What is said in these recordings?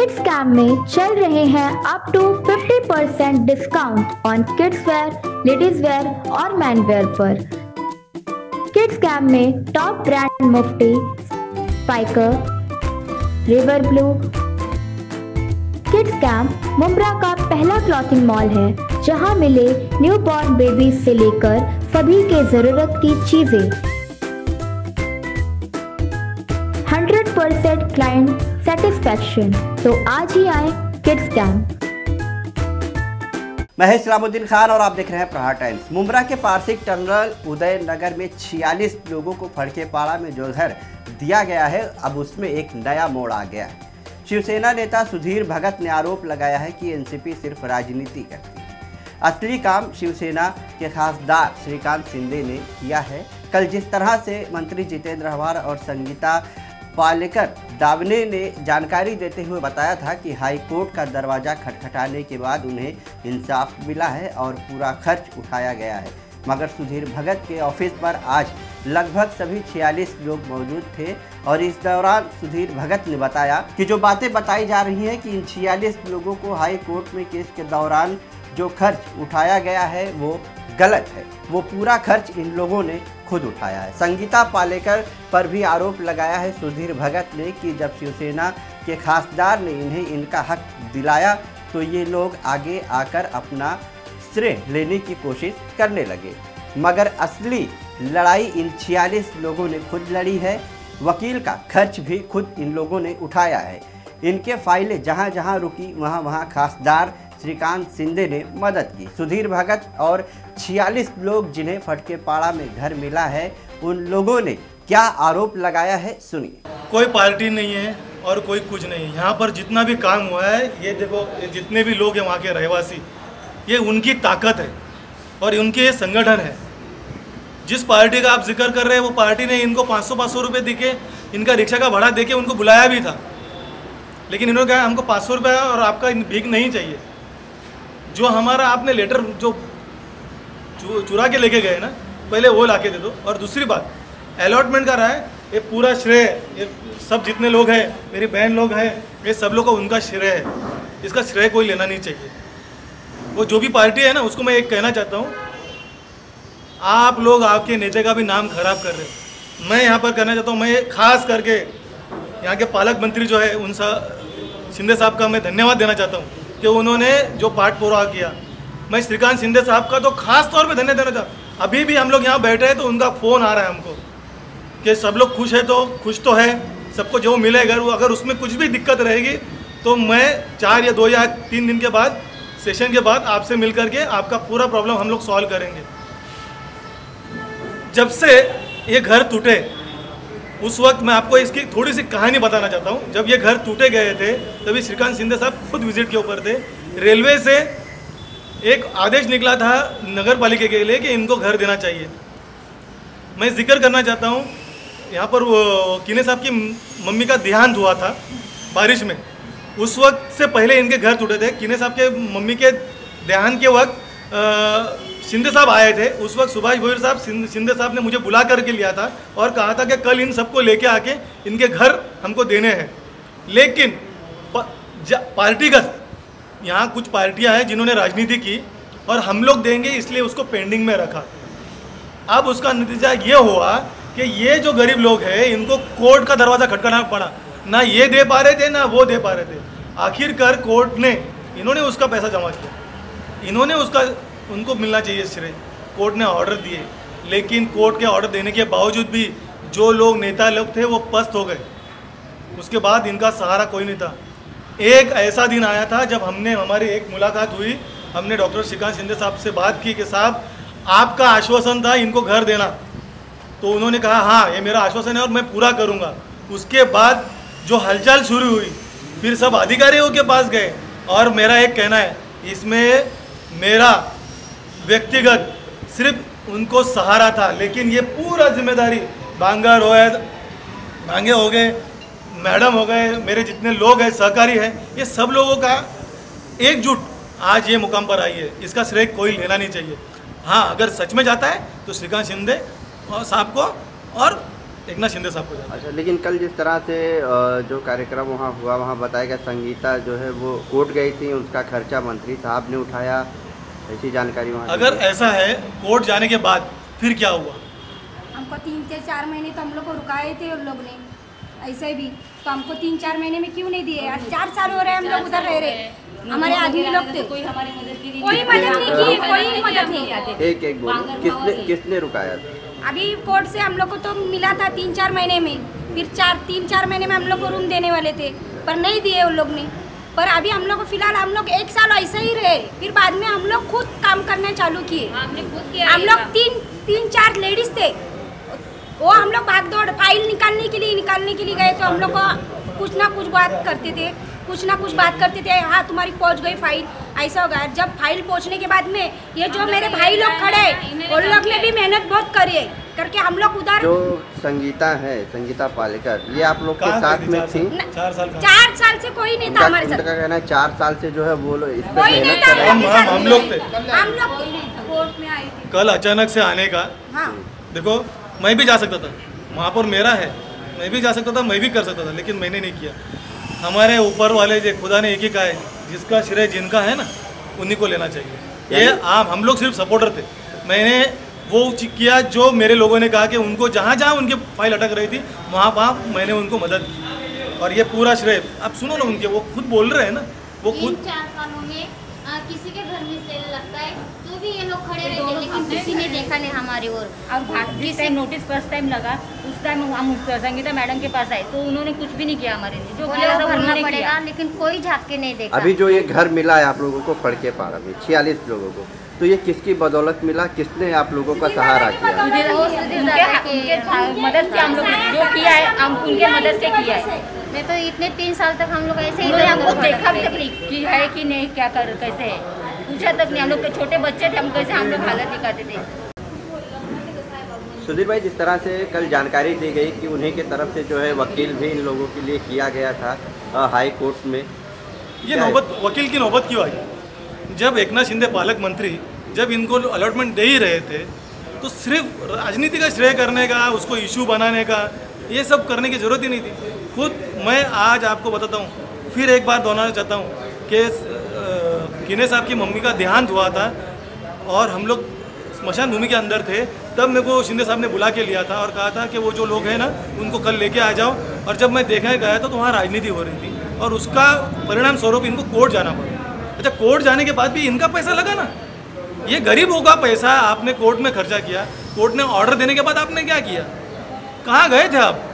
Kids camp में चल रहे हैं up to 50% discount on kids wear, ladies wear और मैन वेयर पर। किड्स कैम्प में top brand Mufti, Spykar, river blue. Kids camp Mumbra का पहला क्लॉथिंग मॉल है जहां मिले न्यूबॉर्न बेबीज से लेकर सभी के जरूरत की चीजें। 100% क्लाइंट सेटिस्फैक्शन। तो आज ही आए किड्स कैम्प। मैं इस्लामुद्दीन खान और आप देख रहे हैं प्रहार टाइम्स। मुंब्रा के पारसिक टर्मिनल उदय नगर में 46 लोगों को फड़केपाड़ा में जो घर दिया गया है, अब उसमें एक नया मोड़ आ गया है। शिवसेना नेता सुधीर भगत ने आरोप लगाया है कि एनसीपी सिर्फ राजनीति करती है, असली काम शिवसेना के खासदार श्रीकांत शिंदे ने किया है। कल जिस तरह से मंत्री जितेंद्र अहवार और संगीता पालेकर दावने ने जानकारी देते हुए बताया था कि हाई कोर्ट का दरवाज़ा खटखटाने के बाद उन्हें इंसाफ मिला है और पूरा खर्च उठाया गया है, मगर सुधीर भगत के ऑफिस पर आज लगभग सभी 46 लोग मौजूद थे और इस दौरान सुधीर भगत ने बताया कि जो बातें बताई जा रही हैं कि इन 46 लोगों को हाई कोर्ट में केस के दौरान जो खर्च उठाया गया है वो गलत है, वो पूरा खर्च इन लोगों ने खुद उठाया है। संगीता पालेकर पर भी आरोप लगाया है सुधीर भगत ने कि जब शिवसेना के खासदार ने इन्हें इनका हक दिलाया तो ये लोग आगे आकर अपना श्रेय लेने की कोशिश करने लगे, मगर असली लड़ाई इन 46 लोगों ने खुद लड़ी है। वकील का खर्च भी खुद इन लोगों ने उठाया है। इनके फाइलें जहां जहां रुकी वहां वहां खासदार श्रीकांत शिंदे ने मदद की। सुधीर भगत और 46 लोग जिन्हें फटकेपाड़ा में घर मिला है, उन लोगों ने क्या आरोप लगाया है, सुनिए। कोई पार्टी नहीं है और कोई कुछ नहीं है। यहाँ पर जितना भी काम हुआ है, ये देखो, जितने भी लोग हैं वहाँ के रहवासी, ये उनकी ताकत है और उनके ये संगठन है। जिस पार्टी का आप जिक्र कर रहे हैं वो पार्टी ने इनको 500 रुपये देके, इनका रिक्शा का भाड़ा देके उनको बुलाया भी था, लेकिन इन्होंने कहा हमको 500 रुपये और आपका भीख नहीं चाहिए। जो हमारा आपने लेटर जो चुरा के लेके गए ना, पहले वो ला के दे दो। और दूसरी बात, अलॉटमेंट का रहा है, ये पूरा श्रेय ये सब जितने लोग हैं, मेरी बहन लोग हैं, ये सब लोग का उनका श्रेय है, इसका श्रेय कोई लेना नहीं चाहिए। वो जो भी पार्टी है ना, उसको मैं एक कहना चाहता हूँ, आप लोग आपके नेता का भी नाम खराब कर रहे हैं। मैं यहाँ पर कहना चाहता हूँ, मैं खास करके यहाँ के पालक मंत्री जो है उन शिंदे साहब का मैं धन्यवाद देना चाहता हूँ कि उन्होंने जो पाठ पूरा किया। मैं श्रीकांत शिंदे साहब का तो खास तौर पे धन्यवाद देना चाहता हूँ। अभी भी हम लोग यहाँ बैठे हैं तो उनका फ़ोन आ रहा है हमको कि सब लोग खुश है, तो खुश तो है, सबको जो मिलेगा, अगर उसमें कुछ भी दिक्कत रहेगी तो मैं 4 या 2 या 3 दिन के बाद, सेशन के बाद आपसे मिल करके आपका पूरा प्रॉब्लम हम लोग सॉल्व करेंगे। जब से ये घर टूटे उस वक्त मैं आपको इसकी थोड़ी सी कहानी बताना चाहता हूँ। जब ये घर टूटे गए थे तभी श्रीकांत शिंदे साहब खुद विजिट के ऊपर थे। रेलवे से एक आदेश निकला था नगर पालिका के लिए कि इनको घर देना चाहिए। मैं जिक्र करना चाहता हूँ, यहाँ पर वो किने साहब की मम्मी का देहांत हुआ था बारिश में, उस वक्त से पहले इनके घर टूटे थे। किने साहब के मम्मी के देहांत के वक्त शिंदे साहब आए थे। उस वक्त सुभाष भोईर साहब शिंदे साहब ने मुझे बुला करके लिया था और कहा था कि कल इन सबको लेके आके इनके घर हमको देने हैं। लेकिन पार्टीगत यहाँ कुछ पार्टियां हैं जिन्होंने राजनीति की और हम लोग देंगे इसलिए उसको पेंडिंग में रखा। अब उसका नतीजा ये हुआ कि ये जो गरीब लोग हैं इनको कोर्ट का दरवाज़ा खटखटाना पड़ा। ना ये दे पा रहे थे ना वो दे पा रहे थे। आखिरकार कोर्ट ने, इन्होंने उसका पैसा जमा किया, इन्होंने उसका, उनको मिलना चाहिए श्रेय। कोर्ट ने ऑर्डर दिए, लेकिन कोर्ट के ऑर्डर देने के बावजूद भी जो लोग नेता लोग थे वो पस्त हो गए। उसके बाद इनका सहारा कोई नहीं था। एक ऐसा दिन आया था जब हमारी एक मुलाकात हुई, हमने डॉक्टर श्रीकांत शिंदे साहब से बात की कि साहब आपका आश्वासन था इनको घर देना, तो उन्होंने कहा हाँ ये मेरा आश्वासन है और मैं पूरा करूँगा। उसके बाद जो हलचल शुरू हुई, फिर सब अधिकारियों के पास गए और मेरा एक कहना है, इसमें मेरा व्यक्तिगत सिर्फ उनको सहारा था, लेकिन ये पूरा जिम्मेदारी बांगर भांगे हो गए, मैडम हो गए, मेरे जितने लोग हैं, सहकारी हैं, ये सब लोगों का एकजुट आज ये मुकाम पर आई है। इसका श्रेय कोई लेना नहीं चाहिए। हाँ, अगर सच में जाता है तो श्रीकांत शिंदे साहब को और एकनाथ शिंदे साहब को जाता है। अच्छा, लेकिन कल जिस तरह से जो कार्यक्रम वहाँ हुआ, वहाँ बताया गया संगीता जो है वो कोर्ट गई थी, उसका खर्चा मंत्री साहब ने उठाया, ऐसी जानकारी वहाँ। अगर ऐसा है कोर्ट जाने के बाद फिर क्या हुआ? हमको 3 से 4 महीने तो हम लोग को रुकाए थे उन लोग ने, ऐसे भी तो हमको 3-4 महीने में क्यों नहीं दिए? आज 4 साल हो रहे हैं हम लोग उधर रह रहे, हमारे आदमी लोग थे, कोई मदद नहीं की, कोई मदद नहीं। एक बोलो, किसने रुकाया था? अभी कोर्ट से हम लोग को तो मिला था 3-4 महीने में, फिर 3-4 महीने में हम लोग को रूम देने वाले थे, पर नहीं दिए उन लोग ने। पर अभी हम लोग फिलहाल हम लोग 1 साल ऐसे ही रहे, फिर बाद में हम लोग खुद काम करना चालू किए। हम लोग 3-4 लेडीज थे, वो हम लोग भाग दौड़ फाइल निकालने के लिए गए तो हम लोग को कुछ ना कुछ बात करते थे, हाँ तुम्हारी पहुंच गई फाइल, ऐसा होगा। जब फाइल पहुंचने के बाद में ये जो मेरे भाई लोग खड़े, उन लोग ने भी मेहनत बहुत करी है, करके हम लोग उधर। जो संगीता है, संगीता पालेकर, ये आप लोग के साथ में थी? 4 साल से कोई नहीं था हमारे साथ। उनका कहना है 4 साल से जो है वो लोग इस पे कोई नहीं मेहनत कर रहे हैं। था, हम लोग थे, हम लोग कोर्ट में आए थे। कल अचानक से आने का, हाँ देखो मैं भी जा सकता था, महापौर मेरा है, मैं भी जा सकता था, मैं भी कर सकता था, लेकिन मैंने नहीं किया। हमारे ऊपर वाले जो खुदा ने एक ही कहा है, जिसका श्रेय जिनका है ना उन्हीं को लेना चाहिए। ये हम लोग सिर्फ सपोर्टर थे, मैंने वो किया जो मेरे लोगों ने कहा कि उनको जहाँ उनकी फाइल अटक रही थी वहाँ मैंने उनको मदद की, और ये पूरा श्रेय आप सुनो ना उनके, वो खुद बोल रहे हैं ना, वो खुद 3-4 सालों में किसी के घर में सेल लगता है तो भी ये लोग खड़े रहते हैं, लेकिन किसी ने देखा नहीं हमारी ओर। और जिस टाइम नोटिस फर्स्ट टाइम लगा उस टाइम हम संगीता मैडम के पास आए तो उन्होंने कुछ भी नहीं किया हमारे लिए, जो किया सब भरना उन्होंने पड़ेगा, किया। लेकिन कोई झाँक के नहीं देखा। अभी जो ये घर मिला है आप लोगों को फड़के पाड़ा में 46 लोगों को, तो ये किसकी बदौलत मिला, किसने आप लोगों का सहारा किया? उनके मदद से हम लोग जो किया है, हम उनके मदद से किया है। मैं तो इतने 3 साल तक हम लोग ऐसे ही उन्होंने हमको देखा भी तक नहीं कि है कि नहीं, क्या कर कैसे है, पूछा तक नहीं। हम लोग के छोटे बच्चे थे, हम कैसे हम लोग हालत दिखाते थे। सुधीर भाई, जिस तरह से कल जानकारी दी गई कि उन्हीं के तरफ से जो है वकील भी इन लोगों के लिए किया गया था हाई कोर्ट में, ये नौबत वकील की नौबत क्यों आई? जब एकनाथ शिंदे पालक मंत्री जब इनको अलॉटमेंट दे ही रहे थे तो सिर्फ राजनीति का श्रेय करने का, उसको इशू बनाने का, ये सब करने की ज़रूरत ही नहीं थी। खुद मैं आज आपको बताता हूँ, फिर एक बार दोहराना चाहता हूँ कि किने साहब की मम्मी का देहांत हुआ था और हम लोग स्मशान भूमि के अंदर थे, तब मेरे को शिंदे साहब ने बुला के लिया था और कहा था कि वो जो लोग हैं ना उनको कल लेके आ जाओ। और जब मैं देखने गया तो वहाँ राजनीति हो रही थी और उसका परिणाम स्वरूप इनको कोर्ट जाना पड़ा। अच्छा, कोर्ट जाने के बाद भी इनका पैसा लगा ना, ये गरीबों का पैसा आपने कोर्ट में खर्चा किया, कोर्ट ने ऑर्डर देने के बाद आपने क्या किया, कहाँ गए थे आप?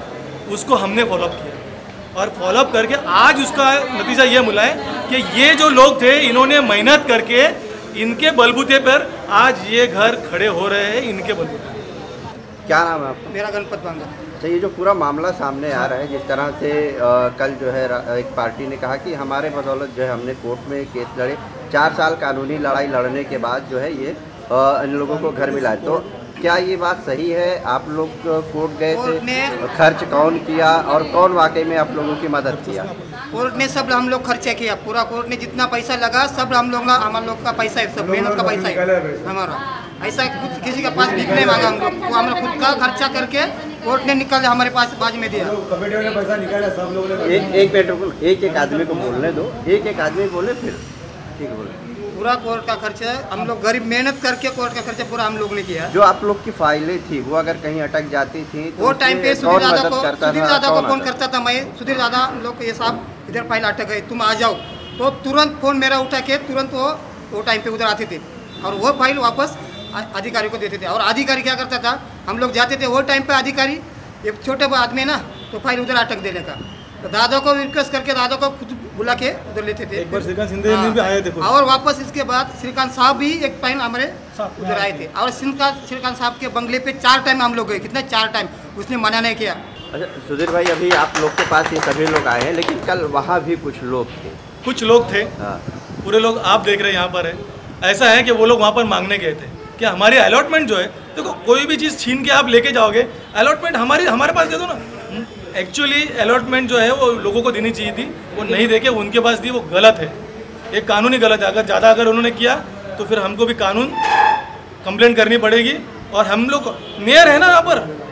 उसको हमने फॉलोअप किया और फॉलोअप करके आज उसका नतीजा ये मिला है कि ये जो लोग थे इन्होंने मेहनत करके इनके बलबूते पर आज ये घर खड़े हो रहे हैं, इनके बलबूते। क्या नाम है आपका? मेरा गणपत बांगा। अच्छा, ये जो पूरा मामला सामने आ रहा है, जिस तरह से कल जो है एक पार्टी ने कहा कि हमारे बदौलत जो है हमने कोर्ट में केस लड़े, 4 साल कानूनी लड़ाई लड़ने के बाद जो है ये इन लोगों को घर मिला है, तो क्या ये बात सही है? आप लोग कोर्ट गए थे, खर्च कौन किया और कौन वाकई में आप लोगों की मदद किया? कोर्ट ने सब हम लोग खर्चा किया, पूरा कोर्ट ने जितना पैसा लगा सब हम लोग का पैसा है, सब मेहनत का पैसा है हमारा। ऐसा कुछ किसी के पास भीख नहीं मांगा हम लोग, वो हम लोग खुद का खर्चा करके कोर्ट ने निकाल हमारे पास बाज में दिया। पैसा निकाला सब लोगों ने। एक मिनट, एक आदमी को बोलने दो, एक आदमी बोले फिर ठीक बोले। पूरा कोर्ट का खर्चा हम लोग गरीब मेहनत करके कोर्ट का खर्चा पूरा हम लोग ने किया। जो आप लोग की फाइलें थी वो अगर कहीं अटक जाती थी तो वो टाइम पे सुधीर दादा को फोन था? करता था मैं, सुधीर दादा लोग ये साहब इधर फाइल अटक गई, तुम आ जाओ, तो तुरंत फोन मेरा उठा के तुरंत वो टाइम पे उधर आते थे और वो फाइल वापस अधिकारी को देते थे। और अधिकारी क्या करता था, हम लोग जाते थे वो टाइम पे, अधिकारी एक छोटे आदमी ना तो फाइल उधर अटक देने का, तो दादा को रिक्वेस्ट करके दादा को खुद बुला के उधर लेते थे। एक बार श्रीकांत शिंदे भी आए थे और वापस इसके बाद श्रीकांत साहब भी एक टाइम हमारे उधर आए थे और श्रीकांत साहब के बंगले पे 4 टाइम हम लोग गए। कितने 4 टाइम, उसने मना नहीं किया। अच्छा सुधीर भाई, अभी आप लोग के पास ये सभी लोग आए हैं, लेकिन कल वहाँ भी कुछ लोग थे। कुछ लोग थे, पूरे लोग आप देख रहे हैं यहाँ पर है। ऐसा है कि वो लोग वहाँ पर मांगने गए थे कि हमारी अलॉटमेंट जो है, देखो कोई भी चीज़ छीन के आप लेके जाओगे, अलॉटमेंट हमारे पास दे दो ना। एक्चुअली अलॉटमेंट जो है वो लोगों को देनी चाहिए थी, वो नहीं देके उनके पास दी, वो गलत है, एक कानूनी गलत है। अगर ज़्यादा अगर उन्होंने किया तो फिर हमको भी कानून कंप्लेंट करनी पड़ेगी। और हम लोग मेयर है ना यहाँ पर,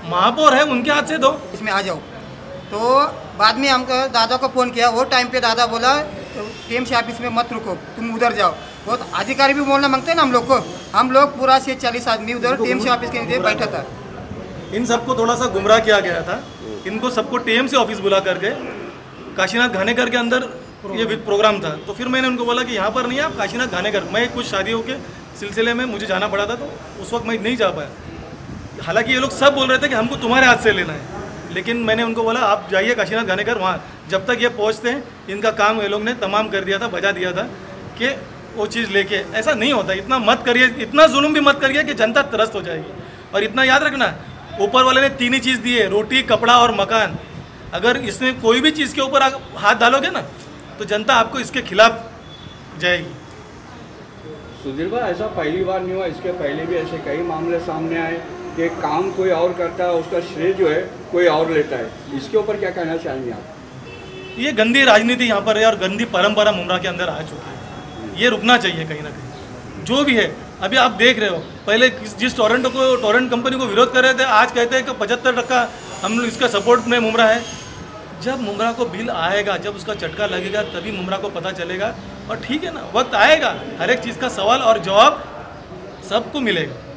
महापौर है, उनके हाथ से दो। इसमें आ जाओ। तो बाद में हमको दादा को फ़ोन किया, वो टाइम पे दादा बोला टीएमसी ऑफिस में मत रुको, तुम उधर जाओ। वो अधिकारी भी बोलना मांगते हैं ना हम लोग को। हम लोग पूरा से 40 आदमी उधर टीएमसी ऑफिस के नीचे बैठा था। इन सबको थोड़ा सा गुमराह किया गया था। इनको सबको टीएमसी ऑफिस बुला करके काशीनाथ घानेकर के अंदर ये प्रोग्राम था। तो फिर मैंने उनको बोला कि यहाँ पर नहीं, आप काशीनाथ घानेकर। मैं कुछ शादियों के सिलसिले में मुझे जाना पड़ा था, तो उस वक्त मैं नहीं जा पाया। हालांकि ये लोग सब बोल रहे थे कि हमको तुम्हारे हाथ से लेना है, लेकिन मैंने उनको बोला आप जाइए काशीनाथ घानेकर, वहाँ जब तक ये पहुँचते हैं इनका काम ये लोग ने तमाम कर दिया था, बजा दिया था कि वो चीज़ लेके। ऐसा नहीं होता, इतना मत करिए, इतना जुल्म भी मत करिए कि जनता त्रस्त हो जाएगी। और इतना याद रखना, ऊपर वाले ने 3 ही चीज़ दी है, रोटी, कपड़ा और मकान। अगर इसमें कोई भी चीज़ के ऊपर हाथ डालोगे ना तो जनता आपको इसके खिलाफ जाएगी। सुधीर भाई, ऐसा पहली बार नहीं हुआ, इसके पहले भी ऐसे कई मामले सामने आए कि काम कोई और करता है, उसका श्रेय जो है कोई और लेता है। इसके ऊपर क्या कहना चाहेंगे आप? ये गंदी राजनीति यहाँ पर है और गंदी परंपरा मुमरा के अंदर आ चुकी है। ये रुकना चाहिए कहीं ना कहीं। जो भी है, अभी आप देख रहे हो, पहले जिस टोरेंट कंपनी को विरोध कर रहे थे, आज कहते हैं कि 75% हम इसका सपोर्ट में मुमरा है। जब मुमरा को बिल आएगा, जब उसका झटका लगेगा, तभी मुमरा को पता चलेगा। और ठीक है ना, वक्त आएगा, हर एक चीज़ का सवाल और जवाब सबको मिलेगा।